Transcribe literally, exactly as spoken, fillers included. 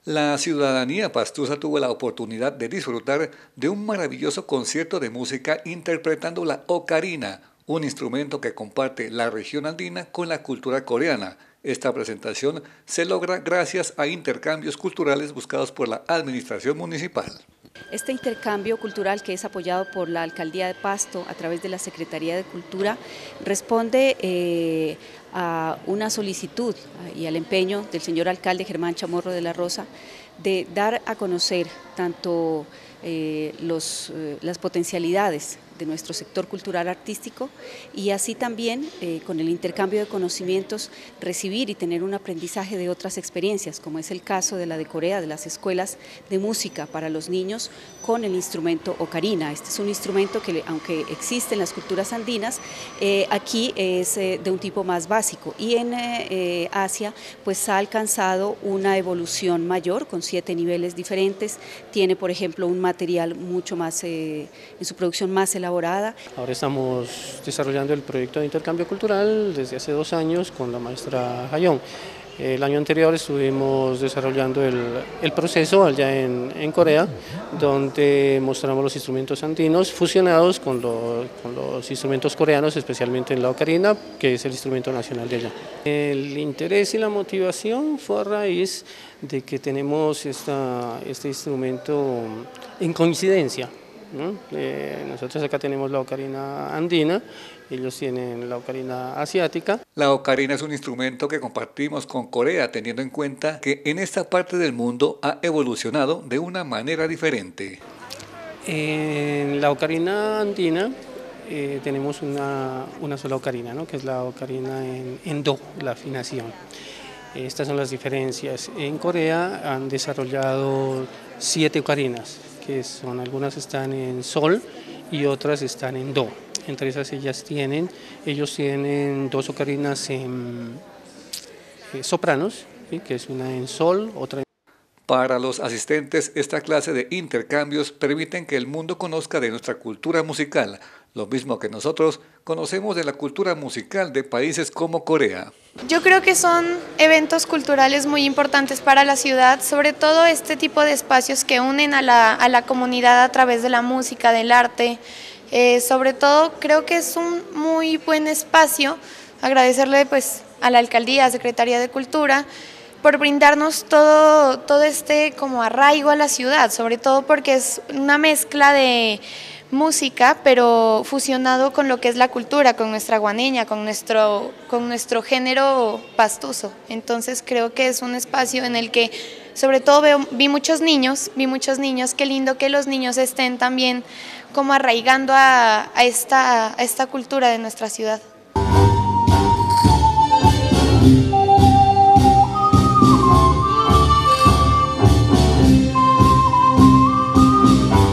La ciudadanía pastusa tuvo la oportunidad de disfrutar de un maravilloso concierto de música interpretando la ocarina, un instrumento que comparte la región andina con la cultura coreana. Esta presentación se logra gracias a intercambios culturales buscados por la administración municipal. Este intercambio cultural, que es apoyado por la Alcaldía de Pasto a través de la Secretaría de Cultura, responde eh, a una solicitud y al empeño del señor alcalde Germán Chamorro de la Rosa de dar a conocer tanto eh, los, eh, las potencialidades de nuestro sector cultural artístico y así también eh, con el intercambio de conocimientos recibir y tener un aprendizaje de otras experiencias, como es el caso de la de Corea, de las escuelas de música para los niños con el instrumento ocarina. Este es un instrumento que, aunque existe en las culturas andinas, eh, aquí es eh, de un tipo más básico y en eh, Asia pues ha alcanzado una evolución mayor con siete niveles diferentes, tiene por ejemplo un material mucho más, eh, en su producción más elaborada. Ahora estamos desarrollando el proyecto de intercambio cultural desde hace dos años con la maestra Hayón. El año anterior estuvimos desarrollando el, el proceso allá en, en Corea, donde mostramos los instrumentos andinos fusionados con, lo, con los instrumentos coreanos, especialmente en la ocarina, que es el instrumento nacional de allá. El interés y la motivación fue a raíz de que tenemos esta, este instrumento en coincidencia, ¿no? Eh, nosotros acá tenemos la ocarina andina, ellos tienen la ocarina asiática. La ocarina es un instrumento que compartimos con Corea, teniendo en cuenta que en esta parte del mundo ha evolucionado de una manera diferente. En la ocarina andina eh, tenemos una, una sola ocarina, ¿no? Que es la ocarina en, en do, la afinación. Estas son las diferencias. En Corea han desarrollado siete ocarinas, que son, algunas están en sol y otras están en do. Entre esas ellas tienen, ellos tienen dos ocarinas en eh, sopranos, ¿sí? Que es una en sol, otra en... Para los asistentes, esta clase de intercambios permiten que el mundo conozca de nuestra cultura musical, lo mismo que nosotros conocemos de la cultura musical de países como Corea. Yo creo que son eventos culturales muy importantes para la ciudad, sobre todo este tipo de espacios que unen a la, a la comunidad a través de la música, del arte. Eh, sobre todo creo que es un muy buen espacio, agradecerle pues a la Alcaldía, a Secretaría de Cultura, por brindarnos todo, todo este como arraigo a la ciudad, sobre todo porque es una mezcla de música, pero fusionado con lo que es la cultura, con nuestra guaneña, con nuestro, con nuestro género pastuso. Entonces creo que es un espacio en el que sobre todo veo, vi muchos niños, vi muchos niños, qué lindo que los niños estén también como arraigando a, a, esta, a esta cultura de nuestra ciudad.